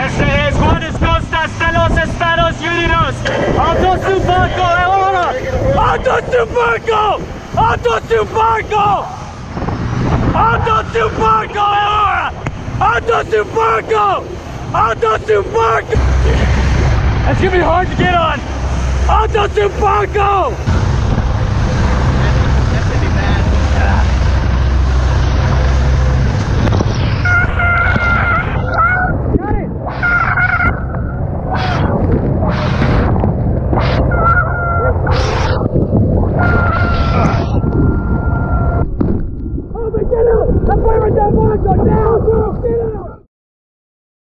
Este es Juárez Costas de los Estados Unidos. Auto su barco ahora. Auto su barco. Auto su barco. Auto su barco ahora. Auto su barco. Auto su barco. That's gonna be hard to get on. Auto su barco.